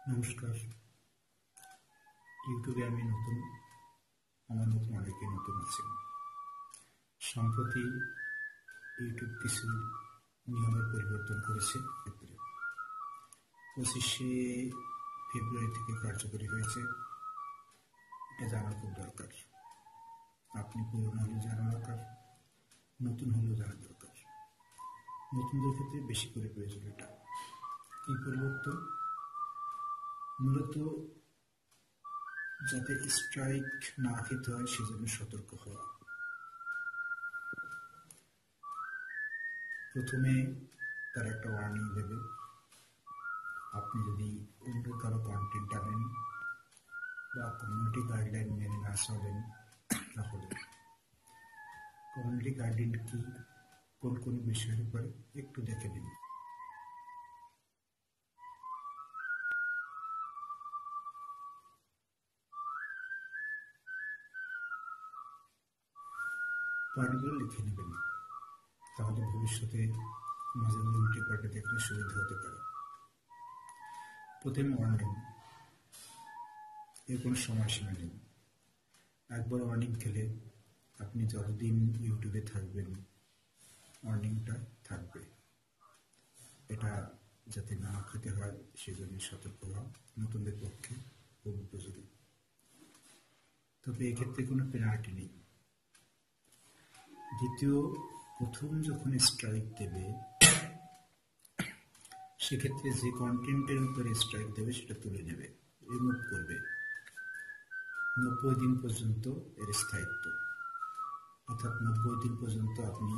নমস্কার। ইউটিউবে আমি নতুন, আমার মতো অনেকে নতুন আছেন। সম্প্রতি ইউটিউব কিছু নিয়মের পরিবর্তন করেছে। 25শে ফেব্রুয়ারি থেকে কার্যকরী হয়েছে। এটা জানা খুব দরকার। আপনি পুরনো হলেও জানা দরকার, নতুন হলেও জানা দরকার। নতুনদের ক্ষেত্রে বেশি করে প্রয়োজন। এটা কি পরিবর্তন? মূলত যাতে স্ট্রাইক না খেতে হয় সেজন্য সতর্ক হওয়া। প্রথমে তার একটা ওয়ার্নিং দেবে। আপনি যদি অন্য কারো কন্টেন্ট আনেন বা কমিউনিটি গাইডলাইন মেনে না চলেন, তাহলে কমিউনিটি গাইডলাইন কি, কোন কোন বিষয়ের উপরে একটু দেখে নিন। পয়েন্টগুলো লিখে নেবেন, তাহলে ভবিষ্যতে মাঝে মাঝে উল্টে পাল্টে দেখলে সুবিধা হতে পারে। প্রথমে ওয়ার্নিং, এর কোনো সময়সীমা নেই। একবার ওয়ার্নিং খেলে আপনি যতদিন ইউটিউবে থাকবেন ওয়ার্নিংটা থাকবে। এটা যাতে না খেতে হয় সেজন্য সতর্ক হওয়া নতুনদের পক্ষে খুব উপযোগী। তবে এক্ষেত্রে কোনো পেনাল্টি নেই। দ্বিতীয়, প্রথম যখন স্ট্রাইক দেবে সেক্ষেত্রে যে কন্টেন্টের উপরে স্ট্রাইক দেবে সেটা তুলে নেবে, রিমুভ করবে। 90 দিন পর্যন্ত এর স্থায়িত্ব, অর্থাৎ 90 দিন পর্যন্ত আপনি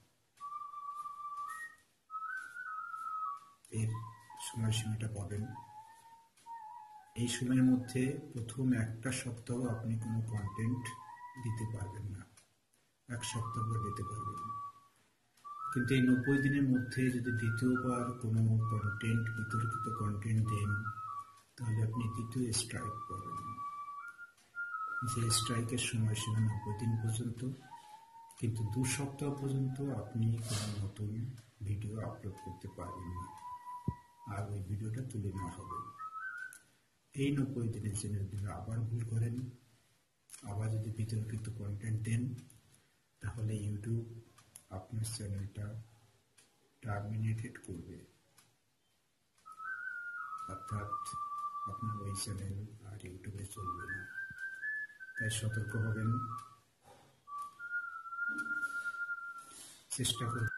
এর সময়সীমাটা পাবেন। এই সময়ের মধ্যে প্রথম একটা সপ্তাহ আপনি কোনো কন্টেন্ট দিতে পারবেন না, এক সপ্তাহ পর দিতে পারবেন। কিন্তু এই 90 দিনের মধ্যে যদি দ্বিতীয়বার কোনো কন্টেন্ট, বিতর্কিত কন্টেন্ট দেন, তাহলে আপনি দ্বিতীয় স্ট্রাইক পাবেন। যে স্ট্রাইকের সময়সীমা 90 দিন পর্যন্ত, কিন্তু 2 সপ্তাহ পর্যন্ত আপনি কোনো নতুন ভিডিও আপলোড করতে পারবেন না, আর ওই ভিডিওটা তুলে নেওয়া হবে। এই 90 দিনের জন্য যদি আবার ভুল করেন, আবার যদি বিতর্কিত কন্টেন্ট দেন, তাহলে ইউটিউব আপনার চ্যানেলটা টার্মিনেটেড করবে, অর্থাৎ আপনার ওই চ্যানেল আর ইউটিউবে চলবে না। তাই সতর্ক হবেন, চেষ্টা করবেন।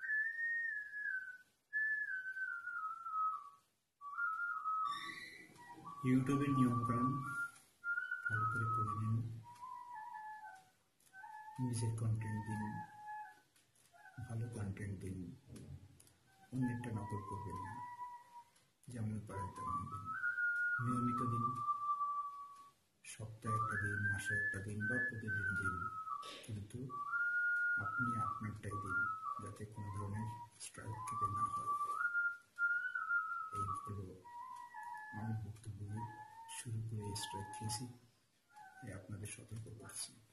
ইউটিউবের নিয়মকানুন ভালো করে পড়ে নিন, নিজের কন্টেন্ট দিন, ভালো কন্টেন্ট দিন, অন্যেরটা নকল করবেন না, যেমন পারেন তেমন দিন। নিয়মিত দিন, সপ্তাহে একটা দিন, মাসে একটা দিন বা প্রতিদিন দিন, কিন্তু আপনি আপনারটাই দিন, যাতে কোনো ধরনের স্ট্রাইক খেতে না হয়। এই হলো আমি বক্তব্য শুরু করে স্ট্রাইক খেয়েছি, আপনাদের সতর্ক করছি।